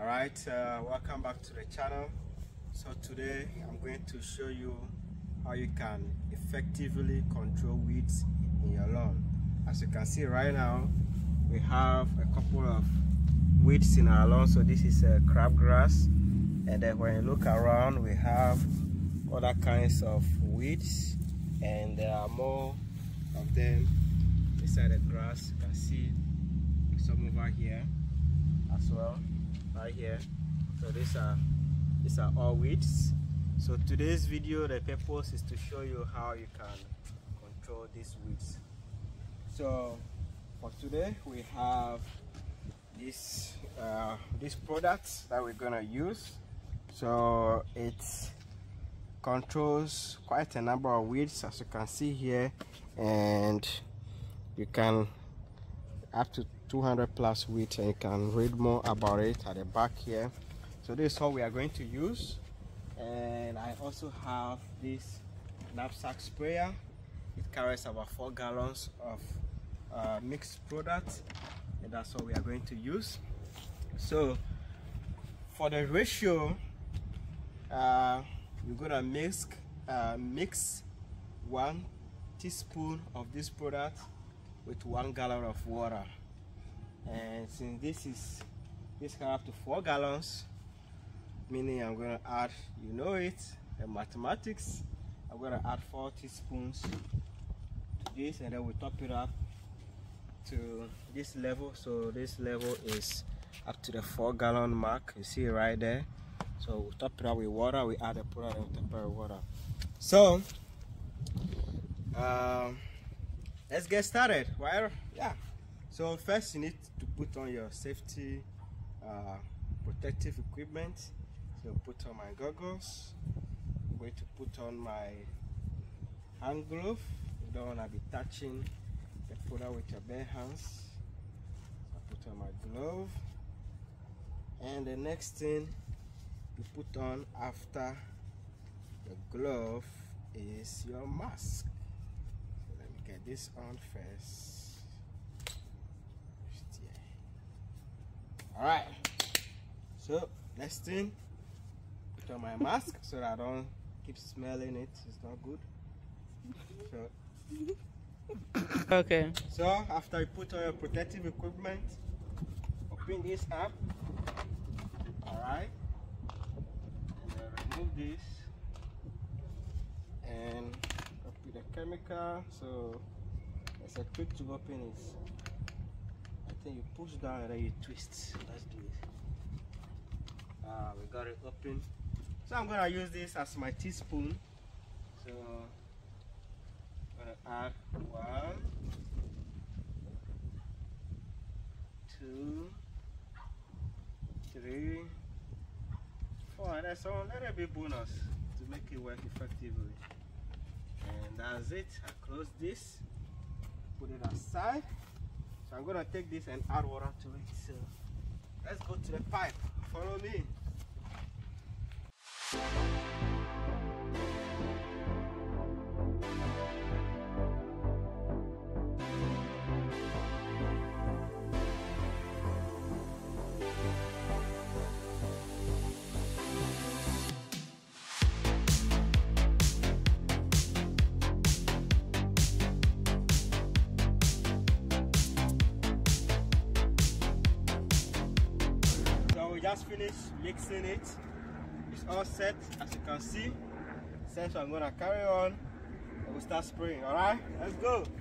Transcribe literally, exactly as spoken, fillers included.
All right, uh, welcome back to the channel. So today I'm going to show you how you can effectively control weeds in your lawn. As you can see right now, we have a couple of weeds in our lawn. So this is a crabgrass, and then when you look around, we have other kinds of weeds, and there are more of them inside the grass. You can see some over here as well, right here. So these are these are all weeds. So today's video, the purpose is to show you how you can control these weeds. So for today, we have this uh, this product that we're gonna use. So it controls quite a number of weeds, as you can see here, and you can up to two hundred plus weeds, and you can read more about it at the back here. So this is all we are going to use. And I also have this knapsack sprayer. It carries about four gallons of uh, mixed product, and that's what we are going to use. So for the ratio, uh, we're gonna mix uh, mix one teaspoon of this product with one gallon of water. And since this is this can up to four gallons, meaning I'm gonna add, you know it, the mathematics, I'm gonna add four teaspoons to this, and then we top it up to this level. So this level is up to the four gallon mark, you see right there. So we top it up with water, we add the product, and we top it up with water. So um, let's get started. Well, yeah. So first you need to put on your safety uh, protective equipment. So put on my goggles. I'm going to put on my hand glove. You don't want to be touching the product with your bare hands. So I put on my glove. And the next thing you put on after the glove is your mask. So let me get this on first. Alright, so next thing, put on my mask so that I don't keep smelling it. It's not good. So, okay. So after you put on your protective equipment, open this up. Alright, and then remove this and open the chemical. So there's a trick to open it. I think you push down and then you twist. Let's do it. Ah, we got it open. So I'm gonna use this as my teaspoon. So I'm gonna add one, two, three, four. And that's all. Let it be bonus to make it work effectively. And that's it. I close this, put it aside. So I'm gonna take this and add water to it. So let's go to the pipe. Follow me. Just finished mixing it. It's all set, as you can see. So I'm gonna carry on and we'll start spraying. All right, let's go.